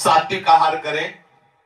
सात्विक आहार करें,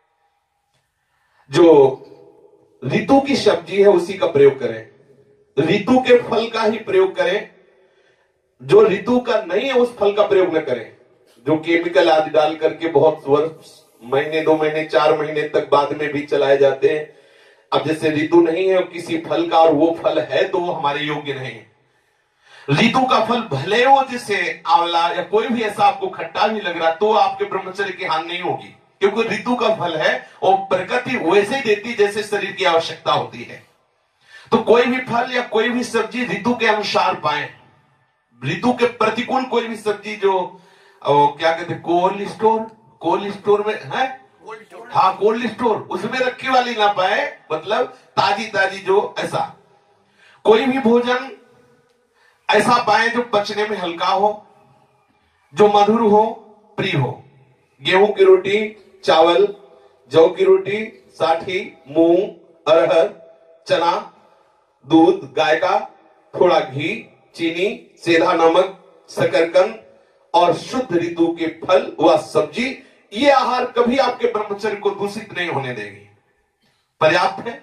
जो ऋतु की सब्जी है उसी का प्रयोग करें, ऋतु के फल का ही प्रयोग करें, जो ऋतु का नहीं है उस फल का प्रयोग न करें, जो केमिकल आदि डाल करके बहुत वर्ष, महीने 2 महीने 4 महीने तक बाद में भी चलाए जाते हैं। अब जैसे ऋतु नहीं है किसी फल का और वो फल है तो वो हमारे योग्य नहीं है। ऋतु का फल भले वो जैसे आंवला या कोई भी ऐसा आपको खट्टा भी लग रहा तो आपके ब्रह्मचर्य की हानि नहीं होगी, क्योंकि ऋतु का फल है और प्रकृति वैसे ही देती जैसे शरीर की आवश्यकता होती है। तो कोई भी फल या कोई भी सब्जी ऋतु के अनुसार पाए। ऋतु के प्रतिकूल कोई भी सब्जी जो क्या कहते हैं कोल्ड स्टोर में है, हाँ कोल्ड स्टोर, उसमें रखी वाली ना पाए, मतलब ताजी ताजी जो ऐसा कोई भी भोजन ऐसा पाए जो पचने में हल्का हो, जो मधुर हो, प्रिय हो। गेहूं की रोटी, चावल, जौ की रोटी, साठी, मूंग, अरहर, चना, दूध गाय का, थोड़ा घी, चीनी, सेंधा नमक, शकरकंद और शुद्ध ऋतु के फल व सब्जी, ये आहार कभी आपके ब्रह्मचर्य को दूषित नहीं होने देगी, पर्याप्त है।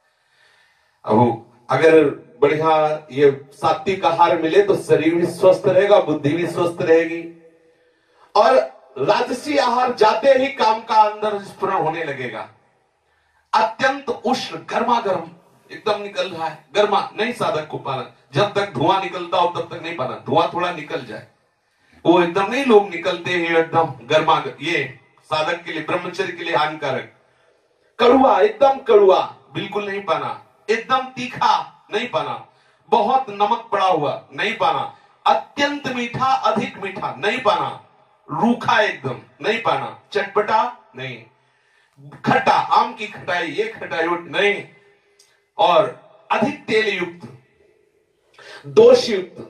अब अगर बढ़िया ये सात्विक आहार मिले तो शरीर भी स्वस्थ रहेगा, बुद्धि भी स्वस्थ रहेगी। और राजसी आहार जाते ही काम का अंदर स्फुरण होने लगेगा। अत्यंत उष्ण गर्मा गर्म एकदम निकल रहा है, गर्मा नहीं साधक को पाना, जब तक धुआं निकलता हो तब तक नहीं पाना, धुआं थोड़ा निकल जाए, वो एकदम नहीं लोग निकलते हैं एकदम गर्मा, ये साधक के लिए ब्रह्मचर्य के लिए हानिकारक। कड़ुआ, एकदम कड़ुआ बिल्कुल नहीं पाना, एकदम तीखा नहीं पाना, बहुत नमक पड़ा हुआ नहीं पाना, अत्यंत मीठा अधिक मीठा नहीं पाना, रूखा एकदम नहीं पाना, चटपटा नहीं, खट्टा आम की खटाई ये खटाई नहीं, और अधिक तेल युक्त, दोष युक्त,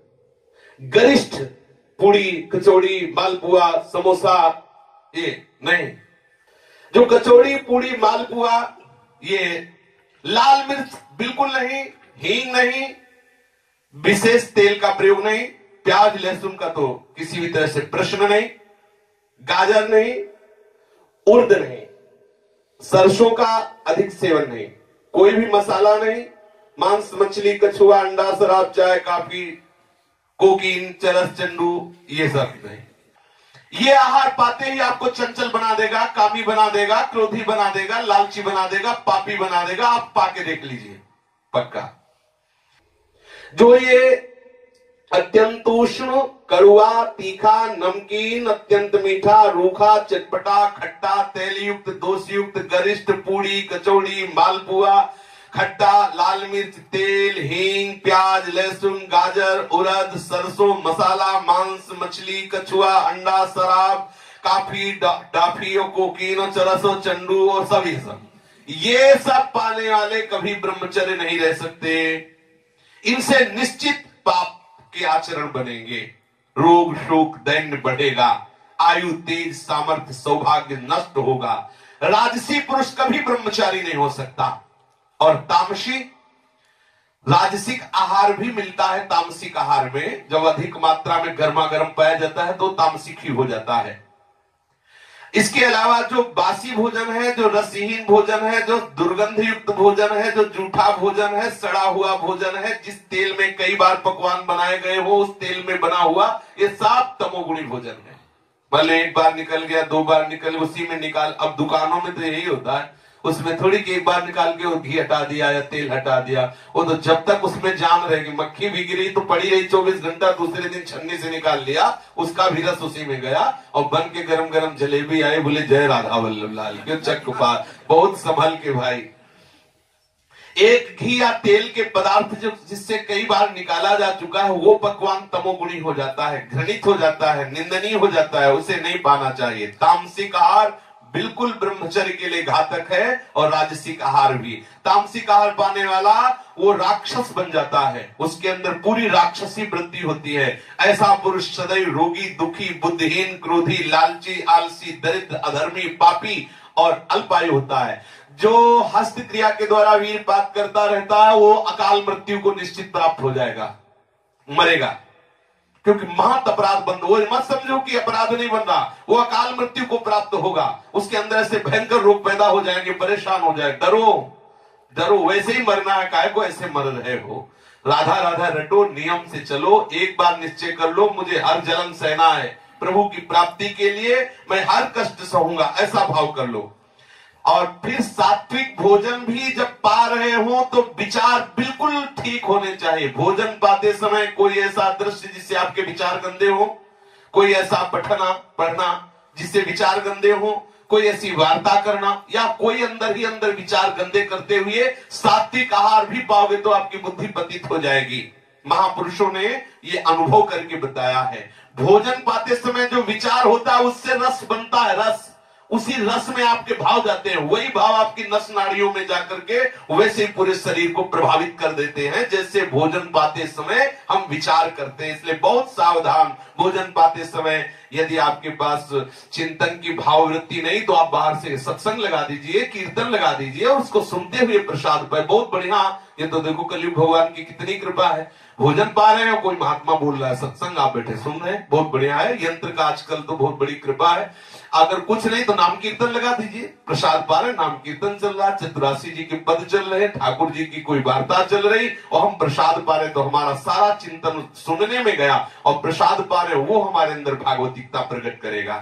गरिष्ठ पूड़ी कचौड़ी मालपुआ समोसा ये नहीं। जो कचौड़ी पूड़ी मालपुआ, ये लाल मिर्च बिल्कुल नहीं, हींग नहीं, विशेष तेल का प्रयोग नहीं, प्याज लहसुन का तो किसी भी तरह से प्रश्न नहीं, गाजर नहीं, उर्द नहीं, सरसों का अधिक सेवन नहीं, कोई भी मसाला नहीं, मांस मछली कछुआ अंडा शराब चाय कॉफी कोकीन चरस चंडू ये सब नहीं। ये आहार पाते ही आपको चंचल बना देगा, कामी बना देगा, क्रोधी बना देगा, लालची बना देगा, पापी बना देगा। आप पाके देख लीजिए पक्का। जो ये अत्यंत उष्ण कड़ुआ तीखा नमकीन अत्यंत मीठा रूखा चटपटा खट्टा तेल युक्त दोष युक्त गरिष्ठ पूड़ी कचौड़ी मालपुआ खट्टा लाल मिर्च तेल हींग प्याज लहसुन गाजर उड़द सरसों मसाला मांस मछली कछुआ अंडा शराब काफी डाफी और कोकीन और चरस और चंडू और सभी सब ये सब पाने वाले कभी ब्रह्मचर्य नहीं रह सकते। इनसे निश्चित पाप के आचरण बनेंगे, रोग शोक दैन्य बढ़ेगा, आयु तेज सामर्थ्य सौभाग्य नष्ट होगा। राजसी पुरुष कभी ब्रह्मचारी नहीं हो सकता। और तामसी राजसिक आहार भी मिलता है। तामसिक आहार में जब अधिक मात्रा में गर्मा गर्म पाया जाता है तो तामसिक ही हो जाता है। इसके अलावा जो बासी भोजन है, जो रसहीन भोजन है, जो दुर्गंध युक्त भोजन है, जो जूठा भोजन है, सड़ा हुआ भोजन है, जिस तेल में कई बार पकवान बनाए गए हो उस तेल में बना हुआ, ये सब तमोगुणी भोजन है। भले एक बार निकल गया 2 बार निकल उसी में निकाल। अब दुकानों में तो यही होता है, उसमें थोड़ी कि एक बार निकाल के वो घी हटा दिया या तेल हटा दिया, वो तो जब तक उसमें जान रहेगी, मक्खी भी गिरी तो पड़ी रही 24 घंटा, दूसरे दिन छन्नी से निकाल लिया, उसका भी रस उसी में गया और बन के गरम गरम जलेबी आई, बोले जय राधा वल्लभ लाल के चक पार, बहुत संभल के भाई। एक घी या तेल के पदार्थ जो जिससे कई बार निकाला जा चुका है वो पकवान तमोगुणी हो जाता है, घृणित हो जाता है, निंदनीय हो जाता है, उसे नहीं पाना चाहिए। तामसिक आहार बिल्कुल ब्रह्मचर्य के लिए घातक है और राजसिक आहार भी। तामसिक आहार पाने वाला वो राक्षस बन जाता है, उसके अंदर पूरी राक्षसी वृत्ति होती है। ऐसा पुरुष सदैव रोगी दुखी बुद्धिहीन क्रोधी लालची आलसी दरिद्र अधर्मी पापी और अल्पायु होता है। जो हस्त क्रिया के द्वारा वीरपात करता रहता है वो अकाल मृत्यु को निश्चित प्राप्त हो जाएगा, मरेगा। क्योंकि महत अपराध बंद। वो मत समझो कि अपराध नहीं बन रहा, वो अकाल मृत्यु को प्राप्त होगा, उसके अंदर ऐसे भयंकर रोग पैदा हो जाएंगे, परेशान हो जाए। डरो डरो, वैसे ही मरना है, काय को ऐसे मर रहे हो। राधा राधा रटो, नियम से चलो, एक बार निश्चय कर लो मुझे हर जन्म सहना है, प्रभु की प्राप्ति के लिए मैं हर कष्ट सहूंगा, ऐसा भाव कर लो। और फिर सात्विक भोजन भी जब पा रहे हो तो विचार बिल्कुल ठीक होने चाहिए। भोजन पाते समय कोई ऐसा दृश्य जिससे आपके विचार गंदे हो, कोई ऐसा पढ़ना जिससे विचार गंदे हो, कोई ऐसी वार्ता करना, या कोई अंदर ही अंदर विचार गंदे करते हुए सात्विक आहार भी पाओगे तो आपकी बुद्धि पतित हो जाएगी। महापुरुषों ने ये अनुभव करके बताया है। भोजन पाते समय जो विचार होता है उससे रस बनता है, रस, उसी रस में आपके भाव जाते हैं, वही भाव आपकी नस नाड़ियों में जाकर के वैसे ही पूरे शरीर को प्रभावित कर देते हैं जैसे भोजन पाते समय हम विचार करते हैं। इसलिए बहुत सावधान, भोजन पाते समय यदि आपके पास चिंतन की भाववृत्ति नहीं तो आप बाहर से सत्संग लगा दीजिए, कीर्तन लगा दीजिए और उसको सुनते हुए प्रसाद पाए, बहुत बढ़िया। ये तो देखो कलयुग भगवान की कितनी कृपा है, भोजन पा रहे हैं, कोई महात्मा बोल रहा है, सत्संग आप बैठे सुन रहे हैं, बहुत बढ़िया है। यंत्र का आजकल तो बहुत बड़ी कृपा है। अगर कुछ नहीं तो नाम कीर्तन लगा दीजिए, प्रसाद पा रहे, नाम कीर्तन चल रहा है, चतुरासी जी के पद चल रहे, ठाकुर जी की कोई वार्ता चल रही और हम प्रसाद पा रहे, तो हमारा सारा चिंतन सुनने में गया और प्रसाद पा रहे, वो हमारे अंदर भागवतिकता प्रकट करेगा।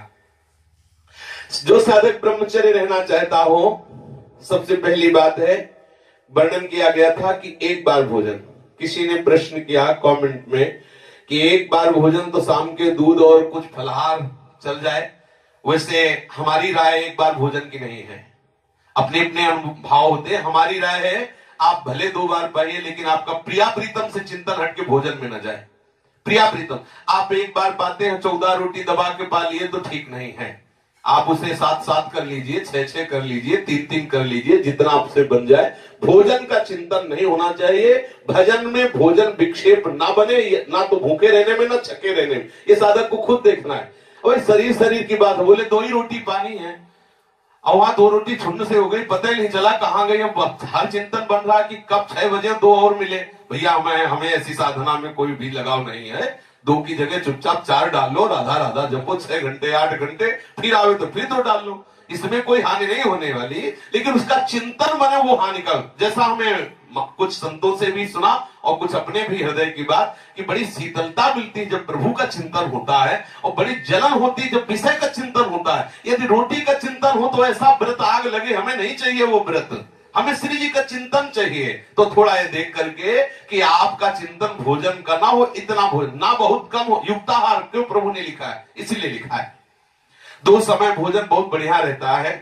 जो साधक ब्रह्मचर्य रहना चाहता हो, सबसे पहली बात है, वर्णन किया गया था कि एक बार भोजन, किसी ने प्रश्न किया कमेंट में कि एक बार भोजन तो शाम के दूध और कुछ फलाहार चल जाए। वैसे हमारी राय एक बार भोजन की नहीं है, अपने अपने भाव होते हैं। हमारी राय है आप भले 2 बार पाइए लेकिन आपका प्रिया प्रीतम से चिंतन हट के भोजन में न जाए। प्रिया प्रीतम आप एक बार पाते हैं, 14 रोटी दबा के पा लिए तो ठीक नहीं है, आप उसे 7-7 कर लीजिए, 6-6 कर लीजिए, 3-3 कर लीजिए, जितना आपसे बन जाए। भोजन का चिंतन नहीं होना चाहिए, भजन में भोजन विक्षेप ना बने, ना तो भूखे रहने में ना छके रहने में, ये साधक को खुद देखना है। और शरीर की बात है, बोले 2 ही रोटी पानी है और वहां 2 रोटी छुन्न से हो गई, पता ही नहीं चला कहां गई। अब हर चिंतन बन रहा कि कब 6 बजे 2 और मिले। भैया हमें ऐसी साधना में कोई भी लगाव नहीं है, 2 की जगह चुपचाप 4 डाल लो, राधा राधा जपो 6 घंटे 8 घंटे, फिर आवे तो फिर 2 डाल लो, इसमें कोई हानि नहीं होने वाली। लेकिन उसका चिंतन बने वो हानि का। जैसा हमें कुछ संतों से भी सुना और कुछ अपने भी हृदय की बात कि बड़ी शीतलता मिलती है जब प्रभु का चिंतन होता है, और बड़ी जलन होती है जब विषय का चिंतन होता है। यदि रोटी का चिंतन हो तो ऐसा व्रत आग लगे, हमें नहीं चाहिए वो व्रत, हमें श्री जी का चिंतन चाहिए। तो थोड़ा ये देख करके कि आपका चिंतन भोजन का ना हो, इतना भोजन ना बहुत कम हो, युक्ताहार क्यों प्रभु ने लिखा है, इसीलिए लिखा है। 2 समय भोजन बहुत बढ़िया रहता है।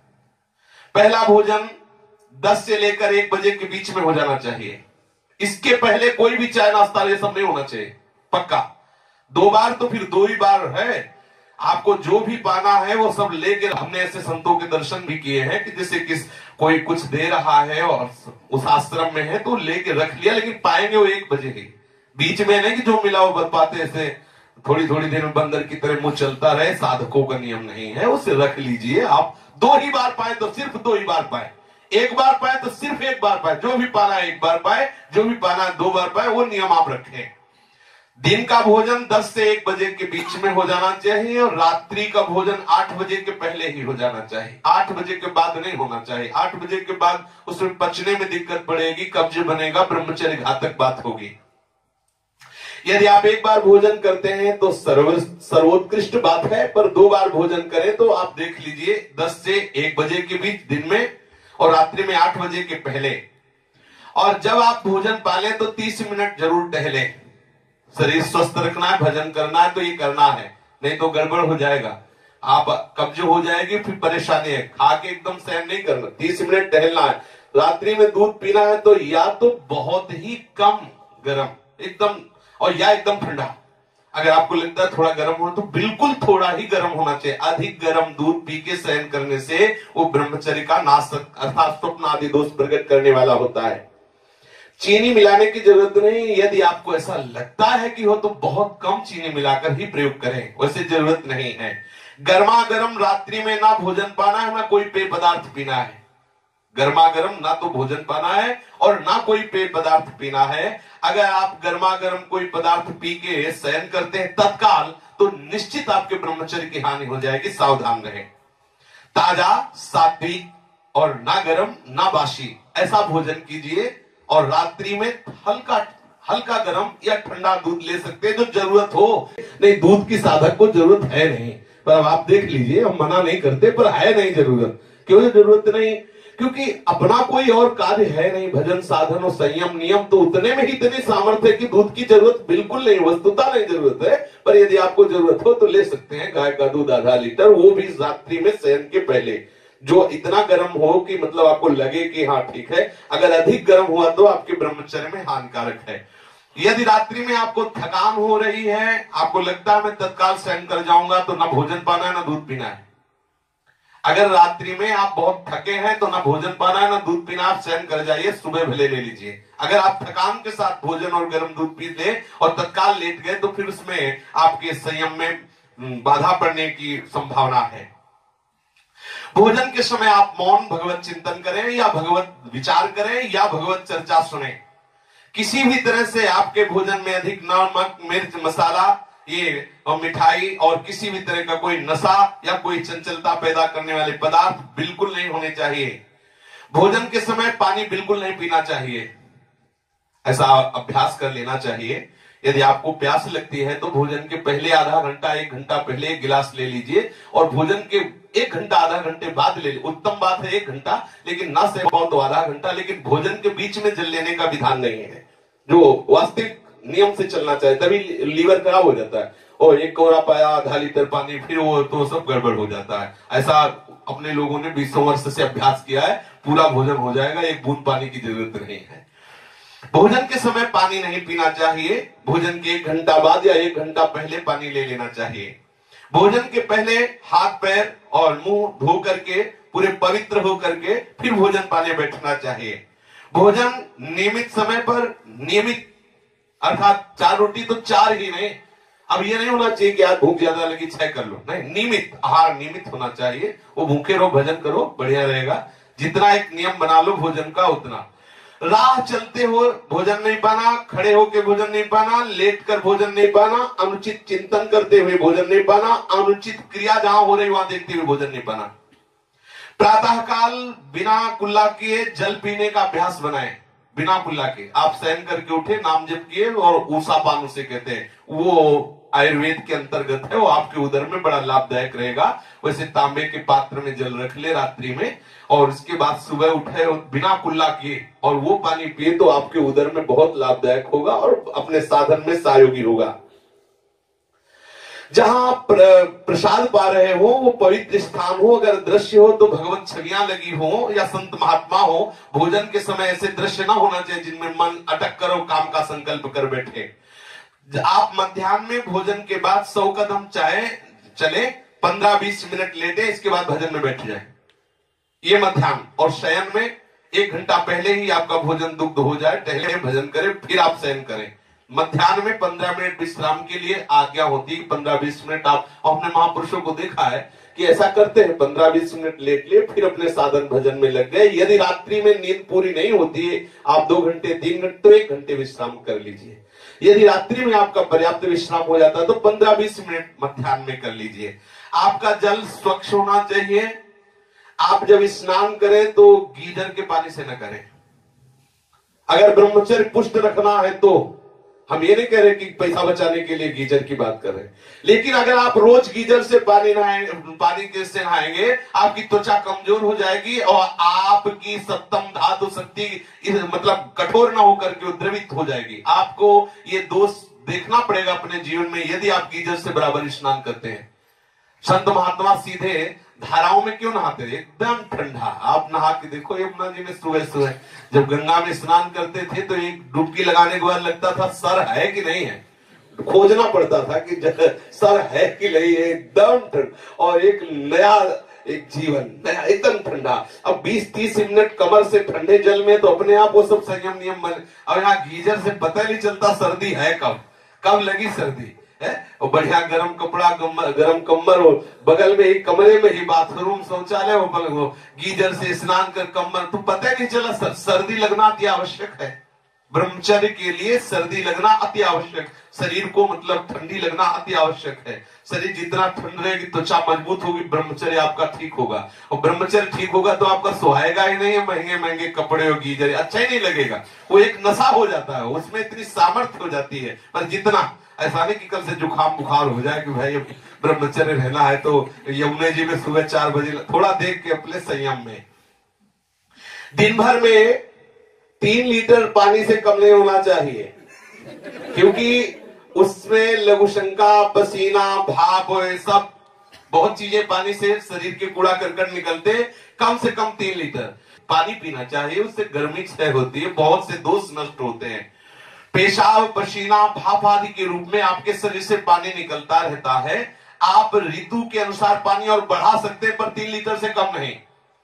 पहला भोजन 10 से लेकर 1 बजे के बीच में हो जाना चाहिए, इसके पहले कोई भी चाय नाश्ता ये सब नहीं होना चाहिए, पक्का। 2 बार तो फिर 2 ही बार है, आपको जो भी पाना है वो सब लेके। हमने ऐसे संतों के दर्शन भी किए हैं कि जैसे कोई कुछ दे रहा है और उस आश्रम में है तो लेके रख लिया, लेकिन पाएंगे वो 1 बजे ही, बीच में नहीं कि जो मिला वो बन पाते, ऐसे थोड़ी थोड़ी देर में बंदर की तरह मुंह चलता रहे, साधकों का नियम नहीं है, उसे रख लीजिए। आप 2 ही बार पाए तो सिर्फ 2 ही बार पाए, 1 बार पाए तो सिर्फ 1 बार पाए, जो भी पाना है 1 बार पाए, जो भी पाना है 2 बार पाए, वो नियम आप रखें। दिन का भोजन 10 से 1 बजे के बीच में हो जाना चाहिए और रात्रि का भोजन 8 बजे के पहले ही हो जाना चाहिए, 8 बजे के बाद नहीं होना चाहिए। 8 बजे के बाद उसमें पचने में दिक्कत पड़ेगी, कब्ज बनेगा, ब्रह्मचर्य घातक बात होगी। यदि आप 1 बार भोजन करते हैं तो सर्वोत्कृष्ट बात है, पर 2 बार भोजन करें तो आप देख लीजिए 10 से 1 बजे के बीच दिन में और रात्रि में 8 बजे के पहले। और जब आप भोजन पालें तो 30 मिनट जरूर टहले। शरीर स्वस्थ रखना है, भजन करना है तो ये करना है, नहीं तो गड़बड़ हो जाएगा, आप कब्ज हो जाएगी, फिर परेशानी है। खा के एकदम सहन नहीं करना, 30 मिनट टहलना है। रात्रि में दूध पीना है तो या तो बहुत ही कम गर्म एकदम, और या एकदम ठंडा। अगर आपको लगता है थोड़ा गर्म हो तो बिल्कुल थोड़ा ही गर्म होना चाहिए। अधिक गर्म दूध पी के सहन करने से वो ब्रह्मचर्य का नाश अर्थात स्वप्न आदि दोष प्रकट करने वाला होता है। चीनी मिलाने की जरूरत नहीं, यदि आपको ऐसा लगता है कि हो तो बहुत कम चीनी मिलाकर ही प्रयोग करें, वैसे जरूरत नहीं है। गर्मा गर्म रात्रि में ना भोजन पाना है ना कोई पेय पदार्थ पीना है। गर्मा गर्म ना तो भोजन पाना है और ना कोई पेय पदार्थ पीना है। अगर आप गर्मा गर्म कोई पदार्थ पी के शयन करते हैं तत्काल, तो निश्चित आपके ब्रह्मचर्य की हानि हो जाएगी, सावधान रहें। ताजा, सात्विक और ना गर्म ना बासी ऐसा भोजन कीजिए। और रात्रि में हल्का गर्म या ठंडा दूध ले सकते हैं जो जरूरत हो। नहीं, दूध की साधक को जरूरत है नहीं, पर अब आप देख लीजिए, हम मना नहीं करते, पर है नहीं जरूरत। क्यों जरूरत नहीं? क्योंकि अपना कोई और कार्य है नहीं। भजन साधन और संयम नियम तो उतने में ही इतनी सामर्थ्य है कि दूध की जरूरत बिल्कुल नहीं, वस्तुतः नहीं जरूरत है। पर यदि आपको जरूरत हो तो ले सकते हैं गाय का दूध आधा लीटर, वो भी रात्रि में शयन के पहले, जो इतना गर्म हो कि मतलब आपको लगे कि हाँ ठीक है। अगर अधिक गर्म हुआ तो आपके ब्रह्मचर्य में हानिकारक है। यदि रात्रि में आपको थकान हो रही है, आपको लगता है मैं तत्काल शयन कर जाऊंगा, तो ना भोजन पाना है ना दूध पीना है। अगर रात्रि में आप बहुत थके हैं तो ना भोजन पाना है ना दूध पीना, आप शयन कर जाइए, सुबह भले ले लीजिए। अगर आप थकान के साथ भोजन और गर्म दूध पी ले और तत्काल लेट गए, तो फिर उसमें आपके संयम में बाधा पड़ने की संभावना है। भोजन के समय आप मौन भगवत चिंतन करें या भगवत विचार करें या भगवत चर्चा सुने। किसी भी तरह से आपके भोजन में अधिक नमक, मिर्च, मसाला, ये और मिठाई और किसी भी तरह का कोई नशा या कोई चंचलता पैदा करने वाले पदार्थ बिल्कुल नहीं होने चाहिए। भोजन के समय पानी बिल्कुल नहीं पीना चाहिए, ऐसा अभ्यास कर लेना चाहिए। यदि आपको प्यास लगती है तो भोजन के पहले आधा घंटा 1 घंटा पहले 1 गिलास ले लीजिए और भोजन के 1 घंटा आधा घंटे बाद ले लीजिए। उत्तम बात है 1 घंटा, लेकिन ना से पाओ तो आधा घंटा, लेकिन भोजन के बीच में जल लेने का विधान नहीं है, जो वास्तविक नियम से चलना चाहिए। तभी लीवर खराब हो जाता है, और 1 कोरा पाया आधा लीटर पानी, फिर वो तो सब गड़बड़ हो जाता है। ऐसा अपने लोगों ने 20 वर्ष से अभ्यास किया है, पूरा भोजन हो जाएगा, 1 बूंद पानी की जरूरत नहीं है। भोजन के समय पानी नहीं पीना चाहिए। भोजन के 1 घंटा बाद या 1 घंटा पहले पानी ले लेना चाहिए। भोजन के पहले हाथ पैर और मुंह धो करके पूरे पवित्र हो करके फिर भोजन पाने बैठना चाहिए। भोजन नियमित समय पर, नियमित अर्थात 4 रोटी तो 4 ही नहीं। अब ये नहीं होना चाहिए कि आज भूख ज्यादा लगी 6 कर लो, नहीं, नियमित आहार नियमित होना चाहिए। वो भूखे रहो, भजन करो, बढ़िया रहेगा। जितना एक नियम बना लो भोजन का उतना। राह चलते हो भोजन नहीं पाना, खड़े होकर भोजन नहीं पाना, लेट कर भोजन नहीं पाना, अनुचित चिंतन करते हुए भोजन नहीं पाना, अनुचित क्रिया जहां हो रही वहां देखते हुए भोजन नहीं पाना। प्रातः काल बिना कुल्ला किए जल पीने का अभ्यास बनाएं। बिना कुल्ला के आप शयन करके उठे, नाम जप किए और ऊषा पान उसे कहते हैं, वो आयुर्वेद के अंतर्गत है, वो आपके उदर में बड़ा लाभदायक रहेगा। वैसे तांबे के पात्र में जल रख ले रात्रि में, और उसके बाद सुबह उठे और बिना कुल्ला किए और वो पानी पिए तो आपके उदर में बहुत लाभदायक होगा और अपने साधन में सहयोगी होगा। जहां प्रसाद पा रहे हो वो पवित्र स्थान हो, अगर दृश्य हो तो भगवत छवियां लगी हो या संत महात्मा हो। भोजन के समय ऐसे दृश्य ना होना चाहिए जिनमें मन अटक कर और काम का संकल्प कर बैठे। आप मध्याह्न में भोजन के बाद 100 कदम चले, 15-20 मिनट लेटे, इसके बाद भजन में बैठ जाए, ये मध्याह्न। और शयन में 1 घंटा पहले ही आपका भोजन दुग्ध हो जाए, टहले भजन करें, फिर आप शयन करें। मध्याह्न में 15 मिनट विश्राम के लिए आज्ञा होती है, 15-20 मिनट आप अपने महापुरुषों को देखा है कि ऐसा करते हैं, 15-20 मिनट लेट लिए फिर अपने साधन भजन में लग गए। यदि रात्रि में नींद पूरी नहीं होती है, आप 2 घंटे 3 घंटे तो 1 घंटे विश्राम कर लीजिए। यदि रात्रि में आपका पर्याप्त विश्राम हो जाता है तो 15-20 मिनट मध्याह्न में कर लीजिए। आपका जल स्वच्छ होना चाहिए। आप जब स्नान करें तो गीजर के पानी से न करें। अगर ब्रह्मचर्य पुष्ट रखना है तो, हम ये नहीं कह रहे कि पैसा बचाने के लिए गीजर की बात कर रहे हैं, लेकिन अगर आप रोज गीजर से पानी से नहाएंगे, आपकी त्वचा कमजोर हो जाएगी और आपकी सप्तम धातु शक्ति मतलब कठोर ना होकर के द्रवित हो जाएगी। आपको ये दोष देखना पड़ेगा अपने जीवन में यदि आप गीजर से बराबर स्नान करते हैं। संत महात्मा सीधे धाराओं में क्यों नहाते थे? एकदम ठंडा। आप नहा के देखो यमुना जी में सुबह सुबह जब गंगा में स्नान करते थे तो एक डुबकी लगाने के बाद लगता था सर है कि नहीं है, खोजना पड़ता था कि सर है कि नहीं है। एकदम ठंडा और एक नया एक जीवन नया एकदम ठंडा। अब 20-30 मिनट कमर से ठंडे जल में तो अपने आप वो सब संयम नियम बने। अब यहाँ गीजर से पता नहीं चलता सर्दी है कब लगी सर्दी। है, और बढ़िया गर्म कपड़ा, गर्म कम्बल हो, बगल में एक कमरे में ही बाथरूम शौचालय हो, गीजर से स्नान कर कम्बल, तो पता नहीं चला सर्दी लगना अति आवश्यक है। ब्रह्मचर्य के लिए सर्दी लगना अति आवश्यक, शरीर को मतलब ठंडी लगना अति आवश्यक है। शरीर जितना ठंड रहेगी त्वचा मजबूत होगी, ब्रह्मचर्य आपका ठीक होगा, और ब्रह्मचर्य ठीक होगा तो आपका सुहाएगा ही नहीं, महंगे महंगे कपड़े और गीजर अच्छा ही नहीं लगेगा, वो एक नशा हो जाता है, उसमें इतनी सामर्थ्य हो जाती है। पर जितना ऐसा नहीं कि कल से जुकाम बुखार हो जाए कि भाई ब्रह्मचर्य रहना है तो यमुना जी में सुबह 4 बजे, थोड़ा देख के अपने संयम में। दिन भर में 3 लीटर पानी से कम नहीं होना चाहिए, क्योंकि उसमें लघुशंका, पसीना, भाप, सब बहुत चीजें पानी से शरीर के कूड़ा करकट निकलते। कम से कम 3 लीटर पानी पीना चाहिए, उससे गर्मी क्षय होती है, बहुत से दोष नष्ट होते हैं। पेशाब, पसीना, भाप आदि के रूप में आपके शरीर से पानी निकलता रहता है। आप ऋतु के अनुसार पानी और बढ़ा सकते हैं, पर 3 लीटर से कम नहीं।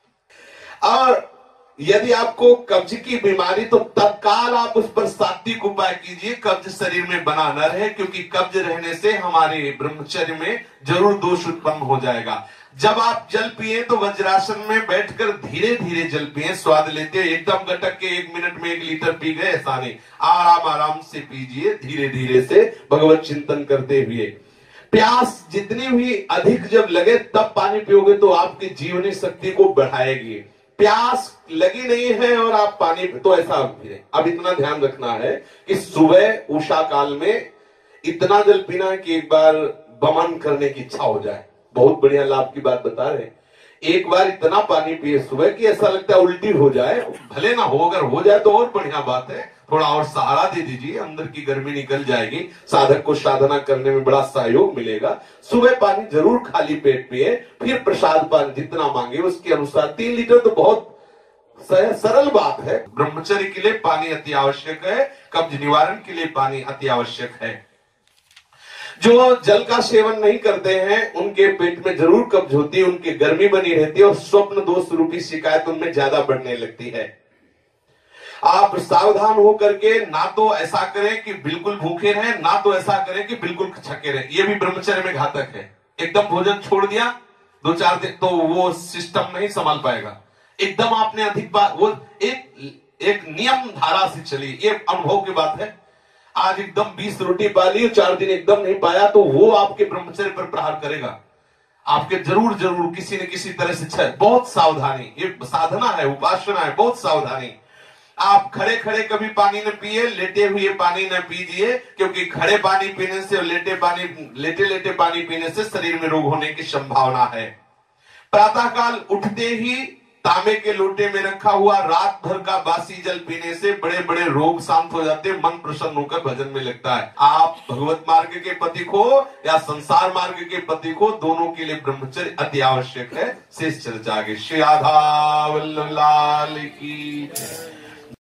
और यदि आपको कब्ज की बीमारी, तो तत्काल आप उस पर सात्विक उपाय कीजिए, कब्ज शरीर में बना न रहे, क्योंकि कब्ज रहने से हमारे ब्रह्मचर्य में जरूर दोष उत्पन्न हो जाएगा। जब आप जल पिए तो वज्रासन में बैठकर धीरे धीरे जल पिए, स्वाद लेते, एकदम गटक के 1 मिनट में 1 लीटर पी गए ऐसा नहीं, आराम आराम से पीजिए, धीरे धीरे से भगवत चिंतन करते हुए। प्यास जितनी भी अधिक जब लगे तब पानी पियोगे तो आपकी जीवनी शक्ति को बढ़ाएगी। प्यास लगी नहीं है और आप पानी, तो ऐसा अब इतना ध्यान रखना है कि सुबह उषा काल में इतना जल पीना है कि एक बार वमन करने की इच्छा हो जाए। बहुत बढ़िया लाभ की बात बता रहे। एक बार इतना पानी पिए सुबह कि ऐसा लगता है उल्टी हो जाए, भले ना हो, अगर हो जाए तो और बढ़िया बात है, थोड़ा और सहारा दे दीजिए, अंदर की गर्मी निकल जाएगी, साधक को साधना करने में बड़ा सहयोग मिलेगा। सुबह पानी जरूर खाली पेट पिए, फिर प्रसाद पान जितना मांगे उसके अनुसार। 3 लीटर तो बहुत सरल बात है। ब्रह्मचर्य के लिए पानी अति आवश्यक है, कब्ज निवारण के लिए पानी अति आवश्यक है। जो जल का सेवन नहीं करते हैं उनके पेट में जरूर कब्ज होती है, उनकी गर्मी बनी रहती है, और स्वप्न दोष रूपी शिकायत उनमें ज्यादा बढ़ने लगती है। आप सावधान हो करके ना तो ऐसा करें कि बिल्कुल भूखे रहें, ना तो ऐसा करें कि बिल्कुल छके रहें, ये भी ब्रह्मचर्य में घातक है। एकदम भोजन छोड़ दिया 2-4 दिन तो वो सिस्टम नहीं संभाल पाएगा। एकदम आपने अधिक बार, वो एक नियम धारा से चली, ये अनुभव की बात है। आज एकदम 20 रोटी पा ली, 4 दिन एकदम नहीं पाया, तो वो आपके ब्रह्मचर्य पर प्रहार करेगा। आपके जरूर किसी न किसी तरह से बहुत सावधानी, ये साधना है, उपासना है, बहुत सावधानी। आप खड़े खड़े कभी पानी न पिए, लेटे हुए पानी न पीजिए, क्योंकि खड़े पानी पीने से और लेटे लेटे पानी पीने से शरीर में रोग होने की संभावना है। प्रातःकाल उठते ही तांबे के लोटे में रखा हुआ रात भर का बासी जल पीने से बड़े बड़े रोग शांत हो जाते हैं, मन प्रसन्न होकर भजन में लगता है। आप भगवत मार्ग के पथिक हो या संसार मार्ग के पथिक हो, दोनों के लिए ब्रह्मचर्य अति आवश्यक है। शेष चर्चा आगे। श्री राधा वल्लभ लाल की।